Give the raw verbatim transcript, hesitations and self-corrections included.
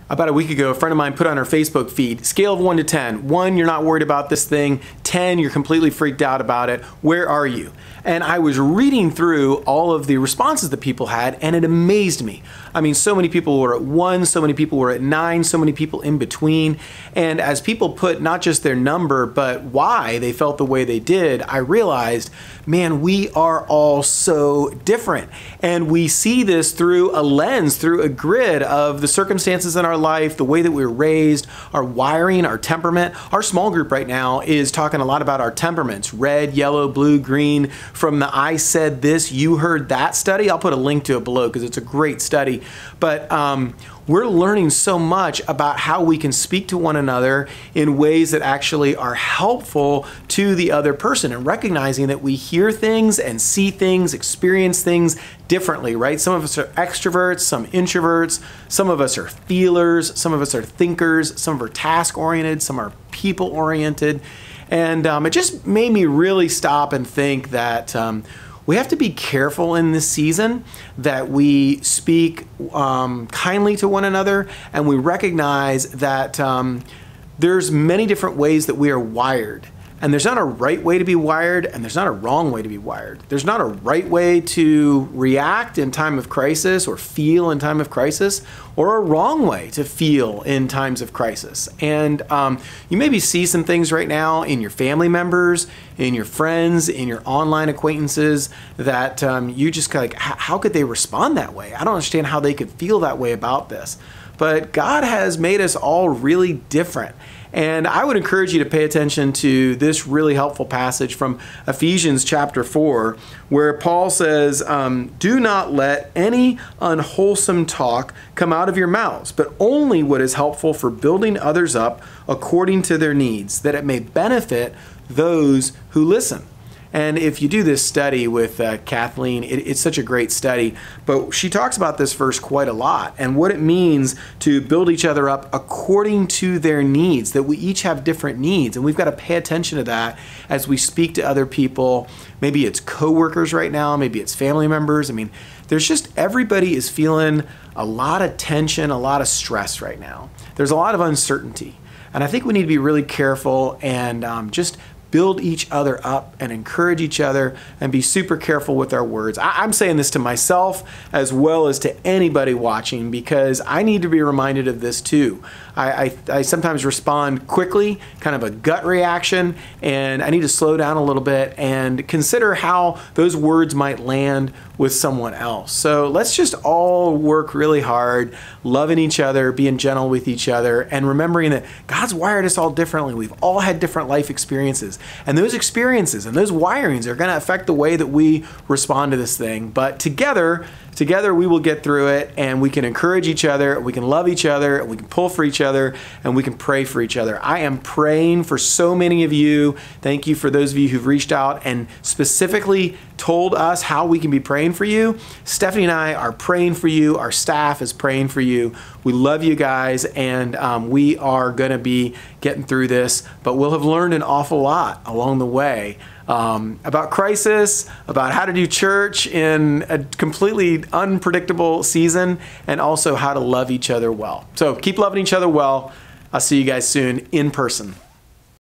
About a week ago, a friend of mine put on her Facebook feed, scale of one to ten. One, you're not worried about this thing. ten, you're completely freaked out about it. Where are you? And I was reading through all of the responses that people had, and it amazed me. I mean, so many people were at one, so many people were at nine, so many people in between. And as people put not just their number, but why they felt the way they did, I realized, man, we are all so different. And we see this through a lens, through a grid of the circumstances in our life, the way that we were raised, our wiring, our temperament. Our small group right now is talking a lot about our temperaments, red, yellow, blue, green. From the I Said This, You Heard That study. I'll put a link to it below because it's a great study. But um, we're learning so much about how we can speak to one another in ways that actually are helpful to the other person, and recognizing that we hear things and see things, experience things differently, right? Some of us are extroverts, some introverts, some of us are feelers, some of us are thinkers, some are task-oriented, some are people-oriented. And um, it just made me really stop and think that um, we have to be careful in this season, that we speak um, kindly to one another, and we recognize that um, there's many different ways that we are wired. And there's not a right way to be wired, and there's not a wrong way to be wired. There's not a right way to react in time of crisis or feel in time of crisis, or a wrong way to feel in times of crisis. And um, you maybe see some things right now in your family members, in your friends, in your online acquaintances that um, you just like, how could they respond that way? I don't understand how they could feel that way about this. But God has made us all really different. And I would encourage you to pay attention to this really helpful passage from Ephesians chapter four, where Paul says, um, do not let any unwholesome talk come out of your mouths, but only what is helpful for building others up according to their needs, that it may benefit those who listen. And if you do this study with uh, Kathleen, it, it's such a great study, but she talks about this verse quite a lot and what it means to build each other up according to their needs, that we each have different needs, and we've got to pay attention to that as we speak to other people. Maybe it's coworkers right now, maybe it's family members. I mean, there's just, everybody is feeling a lot of tension, a lot of stress right now. There's a lot of uncertainty, and I think we need to be really careful and um, just build each other up and encourage each other and be super careful with our words. I I'm saying this to myself as well as to anybody watching, because I need to be reminded of this too. I, I, I sometimes respond quickly, kind of a gut reaction, and I need to slow down a little bit and consider how those words might land with someone else. So let's just all work really hard, loving each other, being gentle with each other, and remembering that God's wired us all differently. We've all had different life experiences, and those experiences and those wirings are going to affect the way that we respond to this thing. But together, Together we will get through it, and we can encourage each other, we can love each other, we can pull for each other, and we can pray for each other. I am praying for so many of you. Thank you for those of you who've reached out and specifically told us how we can be praying for you. Stephanie and I are praying for you. Our staff is praying for you. We love you guys, and um, we are going to be getting through this, but we'll have learned an awful lot along the way. Um, about crisis, about how to do church in a completely unpredictable season, and also how to love each other well. So keep loving each other well. I'll see you guys soon in person.